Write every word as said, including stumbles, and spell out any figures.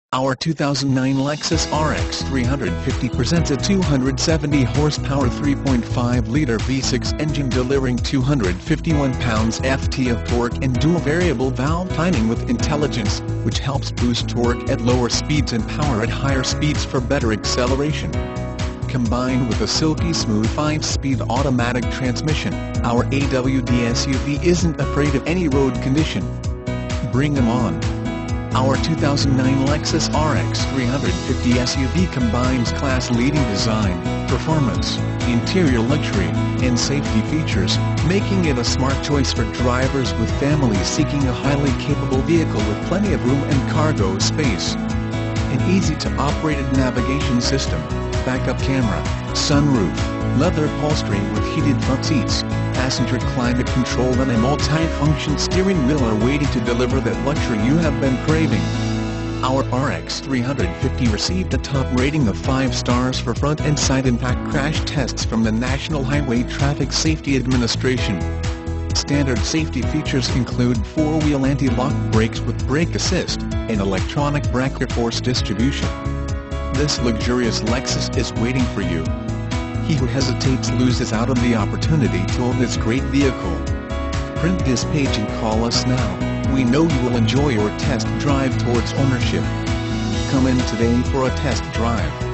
Our two thousand nine Lexus R X three fifty presents a two hundred seventy horsepower three point five liter V six engine delivering two hundred fifty-one pounds-feet of torque and dual variable valve timing with intelligence, which helps boost torque at lower speeds and power at higher speeds for better acceleration. Combined with a silky smooth five-speed automatic transmission, our A W D S U V isn't afraid of any road condition. Bring 'em on! Our two thousand nine Lexus R X three fifty S U V combines class-leading design, performance, interior luxury, and safety features, making it a smart choice for drivers with families seeking a highly capable vehicle with plenty of room and cargo space. An easy-to-operate navigation system, backup camera, sunroof, leather upholstery with heated front seats, passenger climate control and a multi-function steering wheel are waiting to deliver that luxury you have been craving. Our R X three fifty received a top rating of five stars for front and side impact crash tests from the National Highway Traffic Safety Administration. Standard safety features include four-wheel anti-lock brakes with brake assist, and electronic brake force distribution. This luxurious Lexus is waiting for you. He who hesitates loses out on the opportunity to own this great vehicle. Print this page and call us now. We know you will enjoy your test drive towards ownership. Come in today for a test drive.